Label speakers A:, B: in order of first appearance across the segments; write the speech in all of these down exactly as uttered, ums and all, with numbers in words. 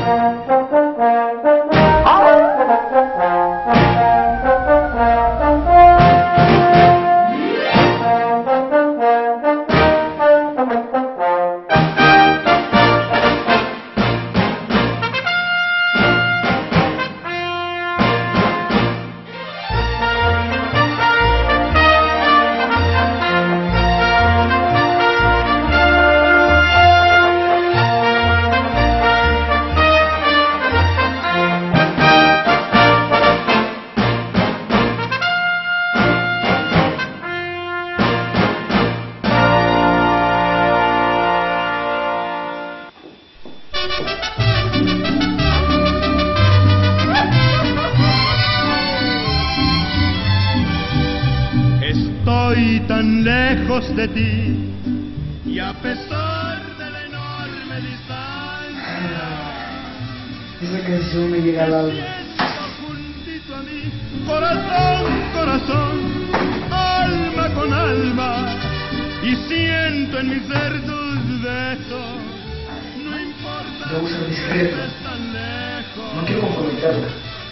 A: Estoy tan lejos de ti y a pesar de la enorme distancia,
B: esa canción me llega al alma.
A: Juntito a mí, corazón, corazón, alma con alma, y siento en mi ser tus besos. No importa
B: Me gusta discreto. No quiero comprometerla.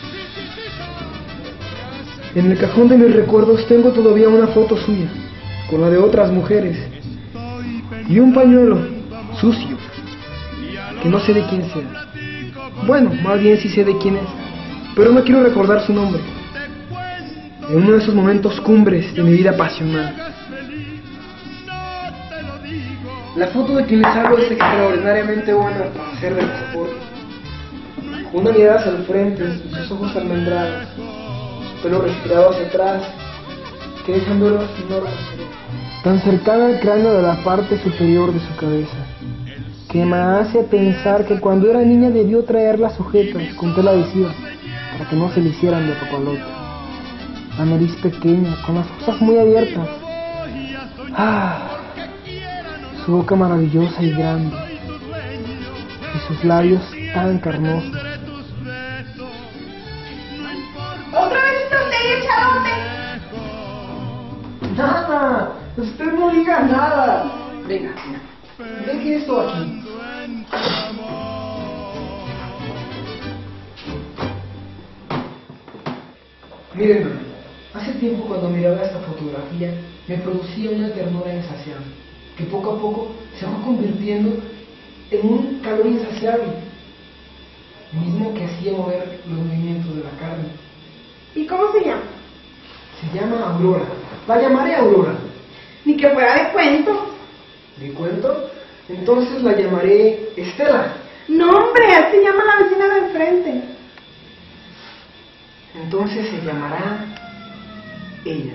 B: En el cajón de mis recuerdos tengo todavía una foto suya, con la de otras mujeres, y un pañuelo sucio, que no sé de quién sea. Bueno, más bien sí sé de quién es, pero no quiero recordar su nombre. En uno de esos momentos cumbres de mi vida pasional. La foto de quien les hablo es extraordinariamente buena para ser de confort. Una mirada hacia el frente, sus ojos almendrados, pelo respirado hacia atrás, que dejan ver las enormes, tan cercana al cráneo de la parte superior de su cabeza, que me hace pensar que cuando era niña debió traerlas sujetas con tela adhesiva para que no se le hicieran de papalote. La nariz pequeña, con las fosas muy abiertas. Ah, su boca maravillosa y grande, y sus labios tan carnosos.
C: ¿Otra vez está usted ahí echadote?
B: Nada, usted no diga nada. Venga, venga, deje esto aquí. Miren, hace tiempo cuando miraba esta fotografía me producía una ternura insaciable, que poco a poco se fue convirtiendo en un calor insaciable, mismo que hacía mover los movimientos de la carne.
C: ¿Y cómo se llama?
B: Se llama Aurora. La llamaré Aurora.
C: Ni que fuera de cuento.
B: ¿De cuento? Entonces la llamaré Estela.
C: No, hombre, así llama la vecina de enfrente.
B: Entonces se llamará ella.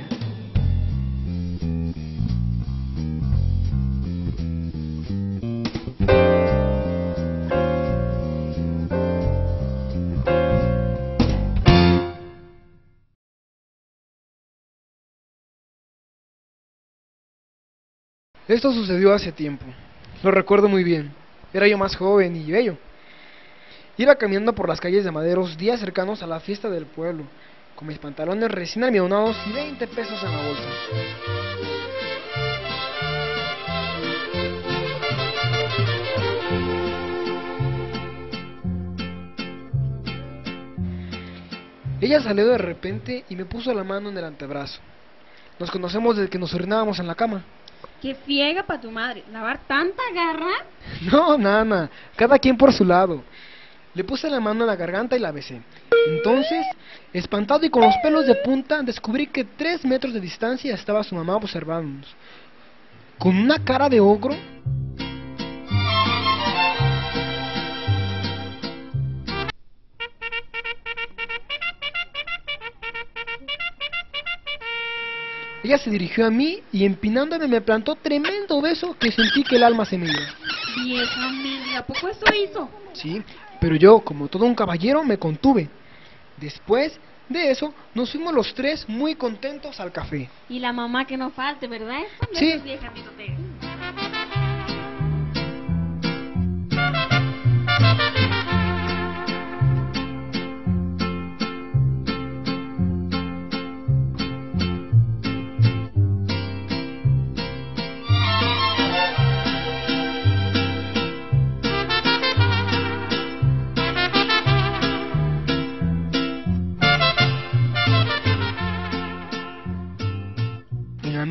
B: Esto sucedió hace tiempo. Lo recuerdo muy bien. Era yo más joven y bello. Iba caminando por las calles de Maderos días cercanos a la fiesta del pueblo, con mis pantalones recién almidonados y veinte pesos en la bolsa. Ella salió de repente y me puso la mano en el antebrazo. Nos conocemos desde que nos orinábamos en la cama.
D: ¡Qué friega pa' tu madre! ¿Lavar tanta garra?
B: No, nana, cada quien por su lado. Le puse la mano en la garganta y la besé. Entonces, espantado y con los pelos de punta, descubrí que tres metros de distancia estaba su mamá observándonos. Con una cara de ogro. Ella se dirigió a mí y empinándome me plantó tremendo beso que sentí que el alma se me iba.
D: Vieja Amelia, ¿a poco eso hizo?
B: Sí, pero yo, como todo un caballero, me contuve. Después de eso, nos fuimos los tres muy contentos al café.
D: Y la mamá que no falte, ¿verdad?
B: Sí.
D: Vieja mitote.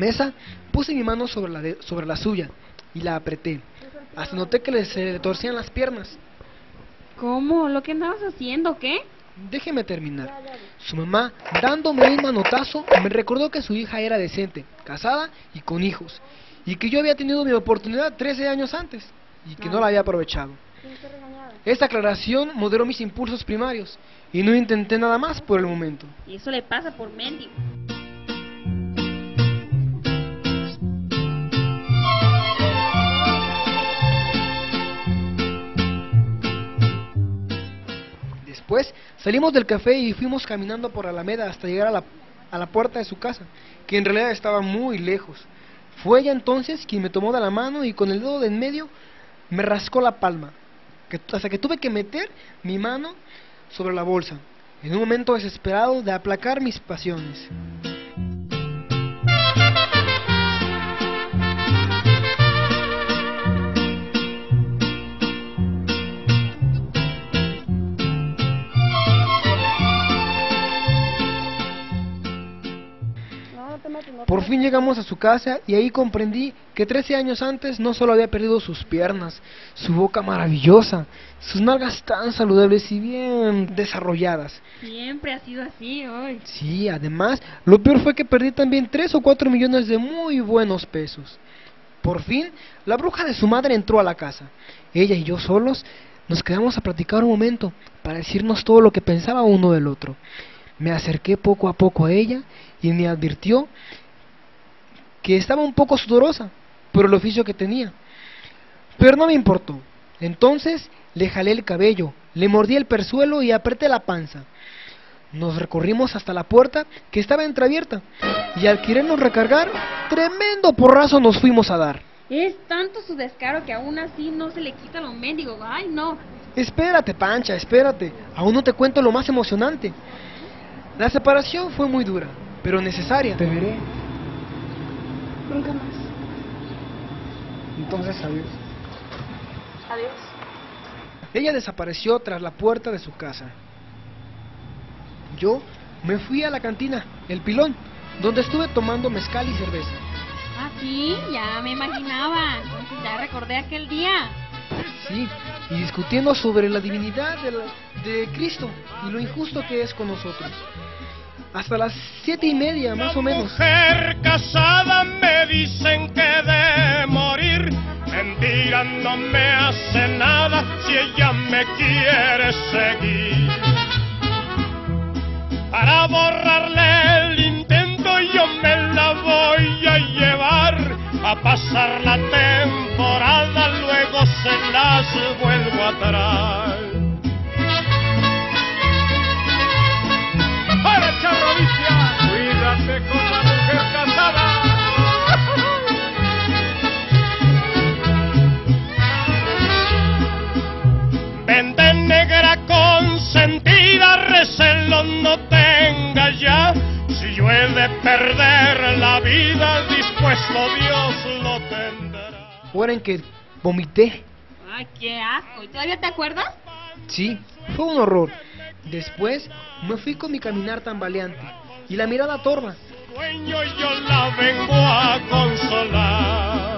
B: mesa, puse mi mano sobre la, de, sobre la suya y la apreté. Hasta noté que le, se le torcían las piernas.
D: ¿Cómo? ¿Lo que andabas haciendo? ¿Qué?
B: Déjeme terminar. Su mamá, dándome un manotazo, me recordó que su hija era decente, casada y con hijos, y que yo había tenido mi oportunidad trece años antes, y que no la había aprovechado. Esta aclaración moderó mis impulsos primarios, y no intenté nada más por el momento.
D: Y eso le pasa por mendigo.
B: Después salimos del café y fuimos caminando por Alameda hasta llegar a la, a la puerta de su casa, que en realidad estaba muy lejos. Fue ella entonces quien me tomó de la mano y con el dedo de en medio me rascó la palma, que, hasta que tuve que meter mi mano sobre la bolsa, en un momento desesperado de aplacar mis pasiones. Por fin llegamos a su casa y ahí comprendí que trece años antes no solo había perdido sus piernas, su boca maravillosa, sus nalgas tan saludables y bien desarrolladas.
D: Siempre ha sido así hoy.
B: Sí, además, lo peor fue que perdí también tres o cuatro millones de muy buenos pesos. Por fin, la bruja de su madre entró a la casa. Ella y yo solos nos quedamos a platicar un momento para decirnos todo lo que pensaba uno del otro. Me acerqué poco a poco a ella y me advirtió que estaba un poco sudorosa por el oficio que tenía, pero no me importó. Entonces le jalé el cabello, le mordí el perzuelo y apreté la panza. Nos recorrimos hasta la puerta, que estaba entreabierta, y al querernos recargar, tremendo porrazo nos fuimos a dar.
D: Es tanto su descaro que aún así no se le quita lo mendigo. Ay, no.
B: Espérate, Pancha, espérate, aún no te cuento lo más emocionante. La separación fue muy dura, pero necesaria. Te veré.
C: Nunca más.
B: Entonces, adiós.
C: Adiós.
B: Ella desapareció tras la puerta de su casa. Yo me fui a la cantina, El Pilón, donde estuve tomando mezcal y cerveza.
D: Ah, sí, ya me imaginaba. Entonces ya recordé aquel día.
B: Sí, y discutiendo sobre la divinidad de, la, de Cristo y lo injusto que es con nosotros. Hasta las siete y media, más o menos.
A: Mujer casada me dicen que de morir. Mentira, no me hace nada si ella me quiere seguir. Para borrarle el intento yo me la voy a llevar a pasar la temporada, luego se las vuelvo a traer. ¡Para Charrovicia! ¡Cuídate con la mujer casada! Vente negra consentida, recelo no tenga ya. Si yo he de perder la vida, dispuesto Dios lo tendrá.
B: Hora en que vomité.
D: Ay, qué asco. ¿Y todavía te acuerdas?
B: Sí, fue un horror. Después me fui con mi caminar tambaleante y la mirada torva.
A: Dueño, yo la vengo a consolar.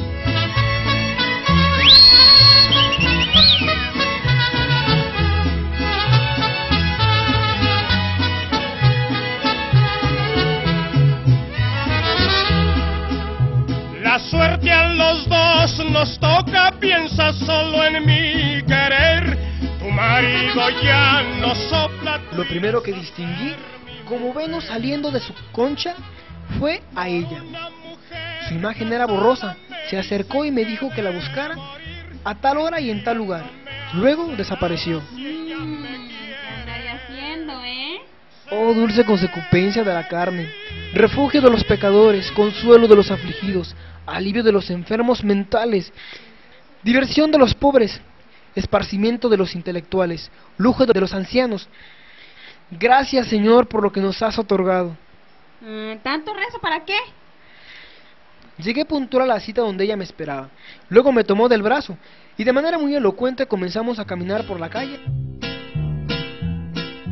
A: La suerte a los dos nos toca, piensa solo en mi querer. Tu marido ya no sopla.
B: Lo primero que distinguí, como Venus saliendo de su concha, fue a ella. Su imagen era borrosa. Se acercó y me dijo que la buscara a tal hora y en tal lugar. Luego desapareció.
D: Mmm, ¿qué andaría haciendo, eh?
B: Oh, dulce consecuencia de la carne, refugio de los pecadores, consuelo de los afligidos, alivio de los enfermos mentales, diversión de los pobres, esparcimiento de los intelectuales, lujo de los ancianos. Gracias, Señor, por lo que nos has otorgado.
D: Mm, ¿Tanto rezo para qué?
B: Llegué puntual a la cita donde ella me esperaba. Luego me tomó del brazo y de manera muy elocuente comenzamos a caminar por la calle,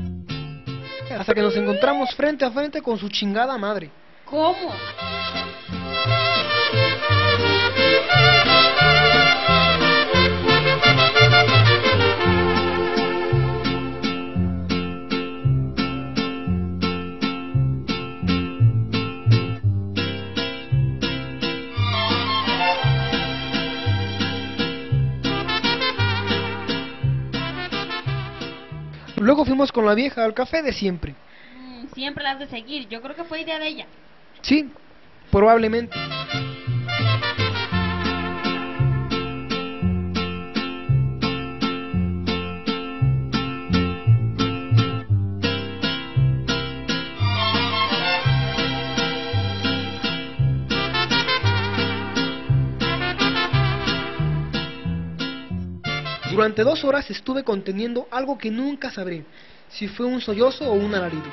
B: hasta que nos encontramos frente a frente con su chingada madre.
D: ¿Cómo?
B: Luego fuimos con la vieja al café de siempre.
D: Mm, siempre las de seguir. Yo creo que fue idea de ella.
B: Sí, probablemente. Durante dos horas estuve conteniendo algo que nunca sabré si fue un sollozo o un alarido.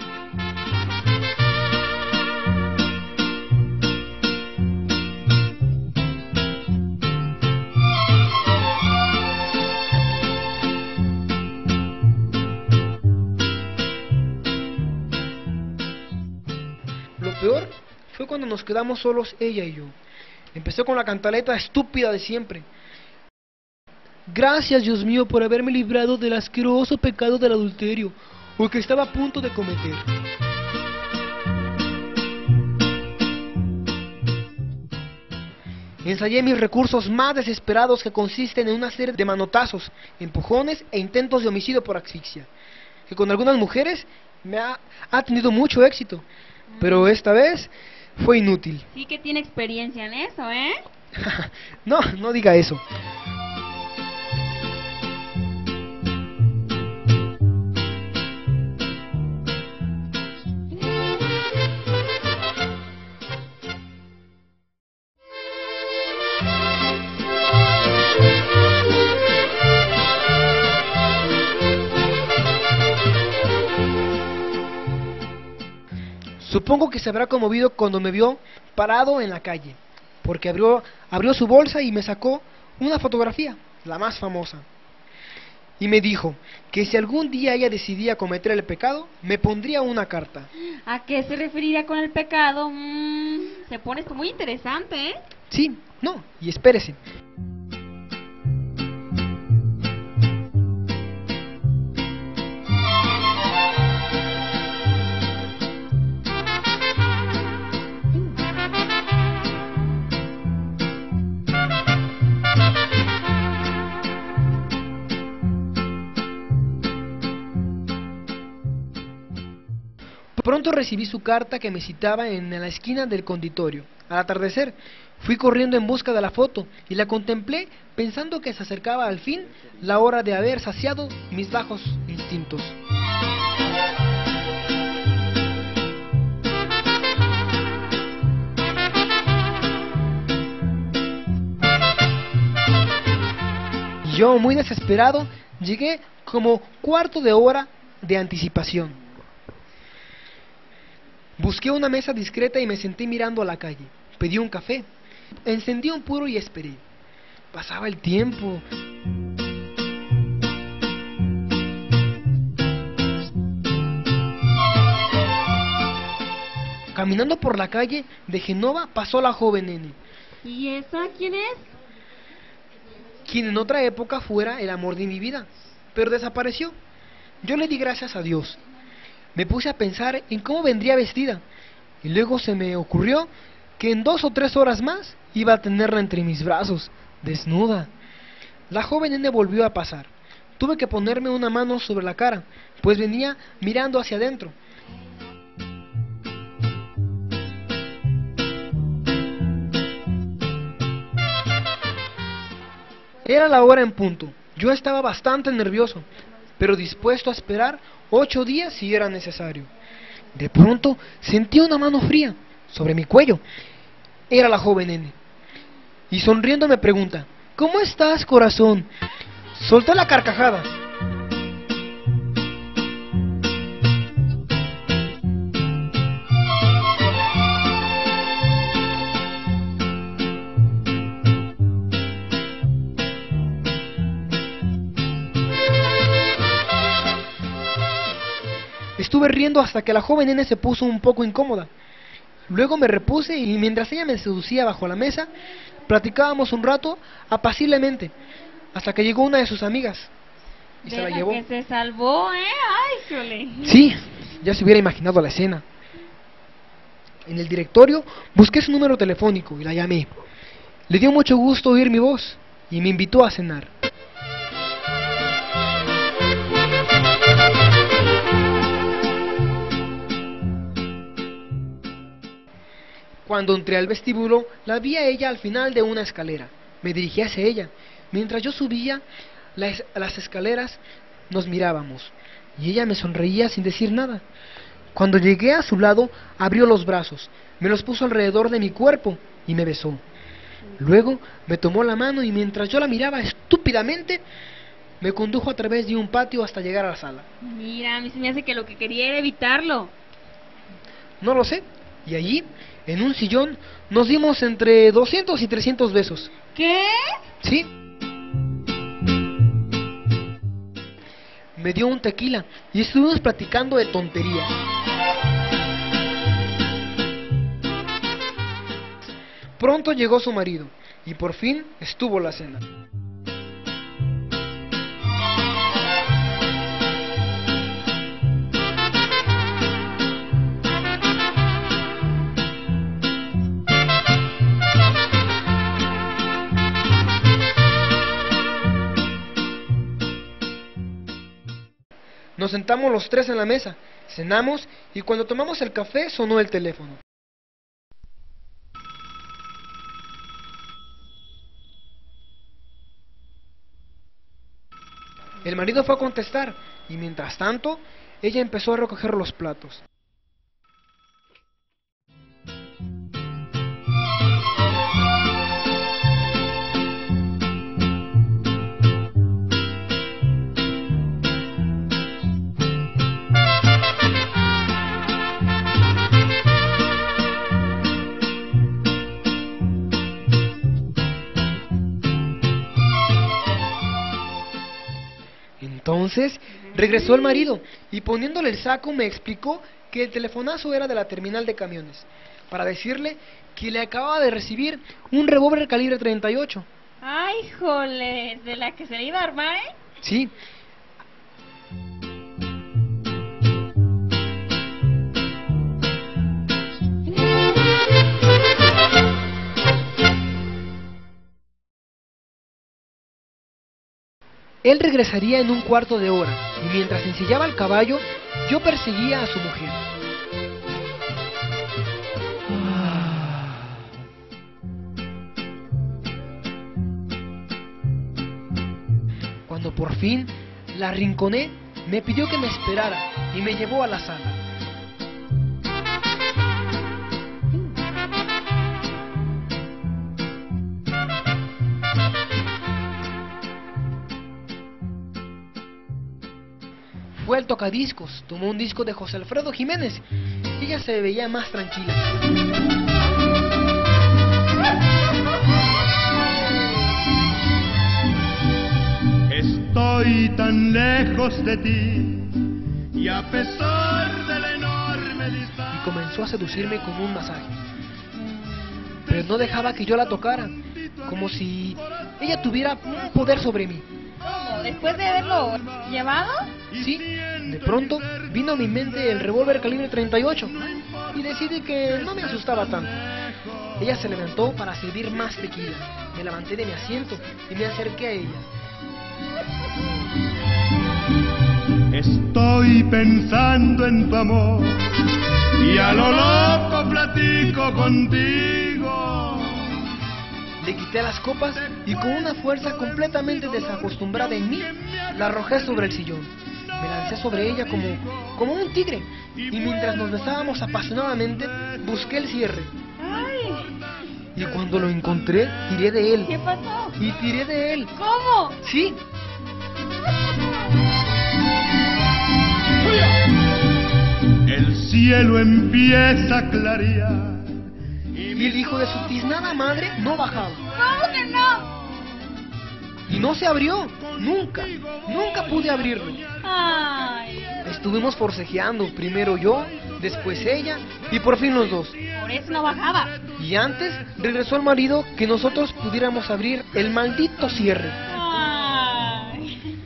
B: Lo peor fue cuando nos quedamos solos ella y yo. Empezó con la cantaleta estúpida de siempre. Gracias, Dios mío, por haberme librado del asqueroso pecado del adulterio, o que estaba a punto de cometer. Ensayé mis recursos más desesperados, que consisten en una serie de manotazos, empujones e intentos de homicidio por asfixia, que con algunas mujeres me ha, ha tenido mucho éxito, pero esta vez fue inútil.
D: Sí que tiene experiencia en eso, ¿eh?
B: No, no diga eso. Supongo que se habrá conmovido cuando me vio parado en la calle, porque abrió, abrió su bolsa y me sacó una fotografía, la más famosa. Y me dijo que si algún día ella decidía cometer el pecado, me pondría una carta.
D: ¿A qué se referiría con el pecado? Mm, se pone esto muy interesante, ¿eh?
B: Sí, no, y espérese. Pronto recibí su carta que me citaba en la esquina del conditorio. Al atardecer, fui corriendo en busca de la foto y la contemplé pensando que se acercaba al fin la hora de haber saciado mis bajos instintos. Yo, muy desesperado, llegué como cuarto de hora de anticipación. Busqué una mesa discreta y me senté mirando a la calle. Pedí un café, encendí un puro y esperé. Pasaba el tiempo. Caminando por la calle de Genova pasó la joven nene.
D: ¿Y esa quién es?
B: Quien en otra época fuera el amor de mi vida, pero desapareció. Yo le di gracias a Dios. Me puse a pensar en cómo vendría vestida, y luego se me ocurrió que en dos o tres horas más iba a tenerla entre mis brazos, desnuda. La joven nene volvió a pasar. Tuve que ponerme una mano sobre la cara, pues venía mirando hacia adentro. Era la hora en punto. Yo estaba bastante nervioso, pero dispuesto a esperar ocho días si era necesario. De pronto sentí una mano fría sobre mi cuello. Era la joven nene. Y sonriendo me pregunta: ¿cómo estás, corazón? Solté la carcajada. Estuve riendo hasta que la joven nene se puso un poco incómoda. Luego me repuse y mientras ella me seducía bajo la mesa, platicábamos un rato apaciblemente, hasta que llegó una de sus amigas y
D: de
B: se la
D: la
B: llevó.
D: Que se salvó, ¿eh? Ay, jole.
B: Sí, ya se hubiera imaginado la escena. En el directorio busqué su número telefónico y la llamé. Le dio mucho gusto oír mi voz y me invitó a cenar. Cuando entré al vestíbulo, la vi a ella al final de una escalera. Me dirigí hacia ella. Mientras yo subía las, las escaleras, nos mirábamos, y ella me sonreía sin decir nada. Cuando llegué a su lado, abrió los brazos, me los puso alrededor de mi cuerpo y me besó. Luego me tomó la mano y mientras yo la miraba estúpidamente, me condujo a través de un patio hasta llegar a la sala.
D: Mira, a mí se me hace que lo que quería era evitarlo.
B: No lo sé. Y allí, en un sillón, nos dimos entre doscientos y trescientos besos.
D: ¿Qué?
B: Sí. Me dio un tequila y estuvimos platicando de tonterías. Pronto llegó su marido y por fin estuvo la cena. Nos sentamos los tres en la mesa, cenamos y cuando tomamos el café sonó el teléfono. El marido fue a contestar y mientras tanto ella empezó a recoger los platos. Entonces regresó el marido y poniéndole el saco me explicó que el telefonazo era de la terminal de camiones para decirle que le acababa de recibir un revólver calibre treinta y ocho.
D: Ay, jole, ¿de la que se le iba a armar, eh?
B: Sí. Él regresaría en un cuarto de hora, y mientras ensillaba el caballo, yo perseguía a su mujer. Cuando por fin la arrinconé, me pidió que me esperara y me llevó a la sala. Fue al tocadiscos, tomó un disco de José Alfredo Jiménez y ella se veía más tranquila.
A: Estoy tan lejos de ti y a pesar de la enorme distancia.
B: Y comenzó a seducirme con un masaje. Pero no dejaba que yo la tocara, como si ella tuviera un poder sobre mí.
D: ¿Cómo? ¿Después de haberlo llevado?
B: Sí, de pronto vino a mi mente el revólver calibre treinta y ocho y decidí que no me asustaba tanto. Ella se levantó para servir más tequila. Me levanté de mi asiento y me acerqué a ella.
A: Estoy pensando en tu amor y a lo loco platico contigo.
B: Le quité las copas y con una fuerza completamente desacostumbrada en mí, la arrojé sobre el sillón. Me lancé sobre ella como, como un tigre y mientras nos besábamos apasionadamente, busqué el cierre.
D: Ay.
B: Y cuando lo encontré, tiré de él.
D: ¿Qué pasó?
B: Y tiré de él.
D: ¿Cómo?
B: Sí.
A: El cielo empieza a clarear
B: Y el hijo de su tiznada madre no bajaba.
D: ¿Cómo que no?
B: Y no se abrió, nunca, nunca pude abrirlo.
D: Ay.
B: Estuvimos forcejeando, primero yo, después ella y por fin los dos.
D: Por eso no bajaba.
B: Y antes regresó el marido que nosotros pudiéramos abrir el maldito cierre.
D: Ay.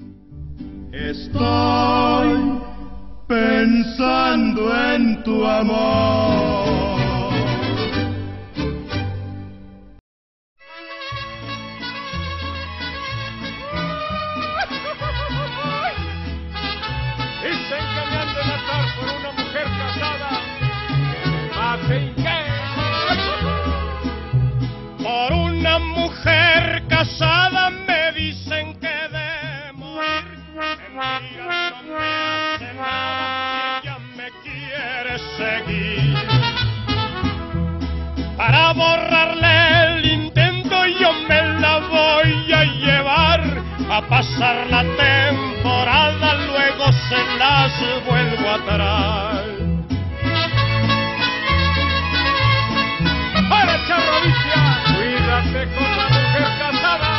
A: Estoy pensando en tu amor. Dicen que me han de matar por una mujer casada. Que me maten, ¿qué? así. Para borrarle el intento yo me la voy a llevar a pasar la temporada, luego se las vuelvo a traer. ¡Para Charrovicia! ¡Cuídate con la mujer casada!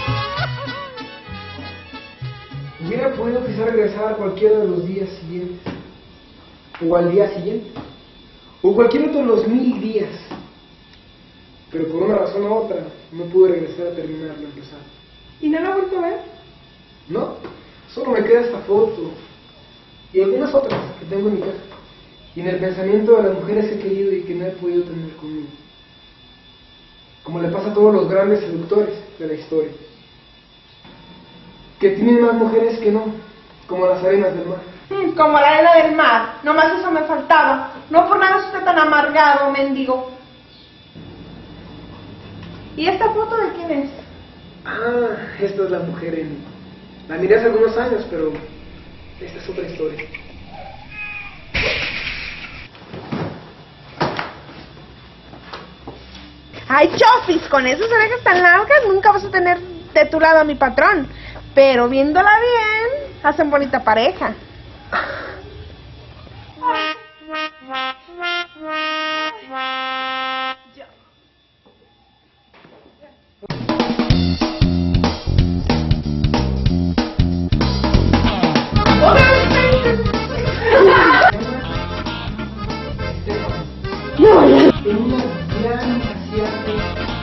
B: Hubiera podido quizá regresar a cualquiera de los días siguientes, o al día siguiente, o cualquier otro de los mil días, pero por una razón u otra no pude regresar a terminar lo empezado. ¿Y no la he vuelto a ver? No, solo me queda esta foto y algunas otras que tengo en mi casa, y en el pensamiento de las mujeres que he querido y que no he podido tener conmigo, como le pasa a todos los grandes seductores de la historia, que tienen más mujeres que no, como las arenas del mar.
E: Mm, como la arena del mar, nomás eso me faltaba. No por nada usted tan amargado, mendigo. ¿Y esta foto de quién es?
B: Ah, esta es la mujer en... La miré hace algunos años, pero esta es otra historia.
E: Ay, Chofis, con esas orejas tan largas nunca vas a tener de tu lado a mi patrón. Pero viéndola bien, hacen bonita pareja.
B: En una gran asiática.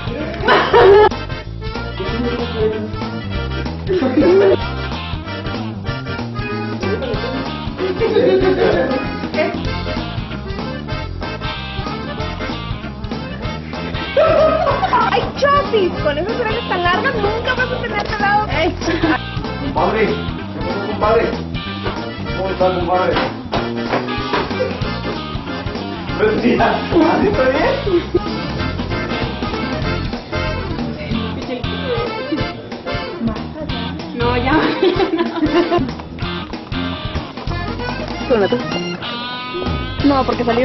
E: Ay, Chofis, con esas orejas tan largas nunca vas a tener de lado.
F: Compadre, ¿qué pasó, compadre? ¿Cómo está, compadre? Buenos días. ¿Así está bien?
D: No, ya.
E: No, porque salió.